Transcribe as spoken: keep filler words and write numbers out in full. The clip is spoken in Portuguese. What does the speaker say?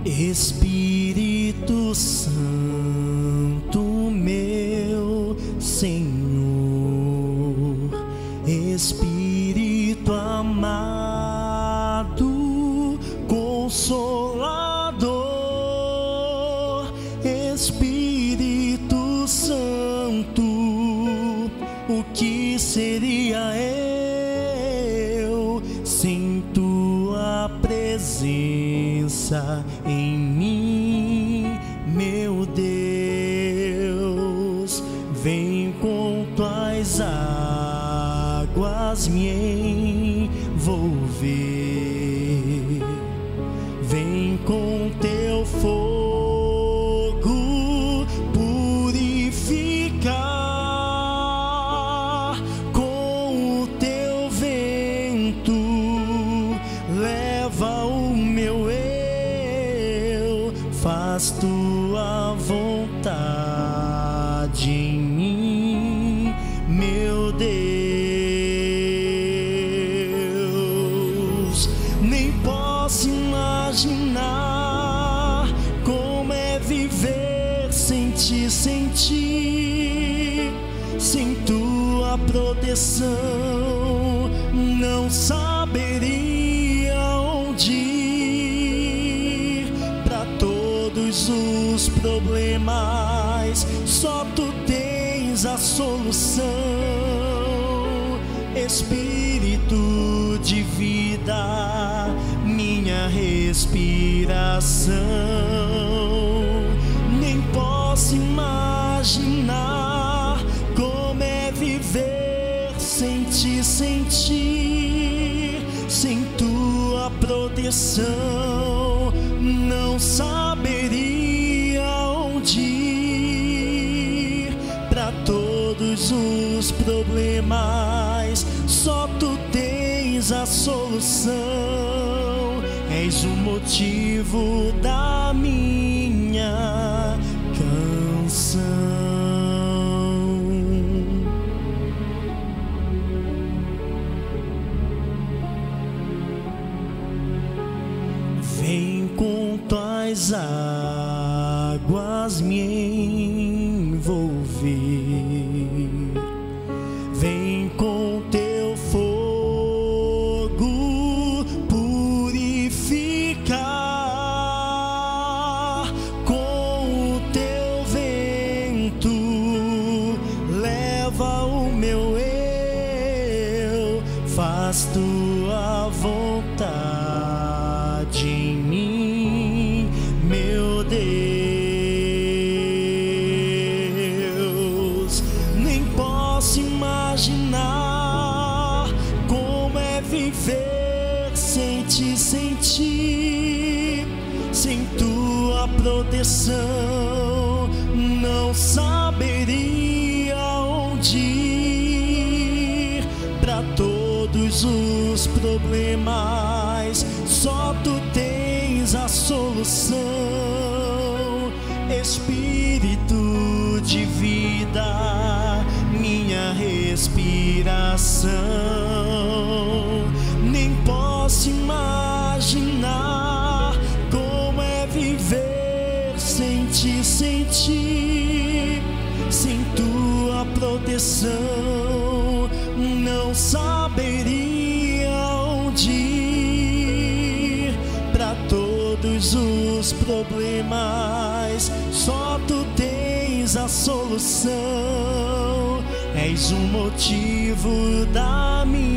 Espírito Santo, meu Senhor, Espírito amado, Consolador, Espírito Santo, o que seria eu sem tua presença em mim, meu Deus? Vem com tuas águas me envolver, vem com teu fogo purificar, com o teu vento leva o meu eu, faz tua vontade em mim, meu Deus. Nem posso imaginar como é viver sem te sentir, sem tua proteção, não saberia onde ir. Para todos os problemas, só tu tens a solução. Espírito de vida, minha respiração. Nem posso imaginar como é viver sem te sentir, sem tua proteção, não saberia onde ir. Para todos os problemas, só tu tens a solução. És o motivo da minha canção. Vem com tuas águas me envolver, vem com teu fogo purificar, com o teu vento leva o meu eu, faz tua vontade em mim, meu Deus. Nem posso imaginar como é viver sem te sentir, sem tua proteção, não saberia onde ir. Para todos os problemas, só tu tens a solução. Espírito de vida, minha respiração. Nem posso imaginar como é viver sem te sentir, sem tua proteção, não saberia onde ir. Para todos os problemas, só tu tens a solução. És o motivo da minha